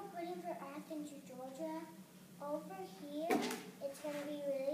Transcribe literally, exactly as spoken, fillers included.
reporting for Athens, Georgia. Over here, it's going to be really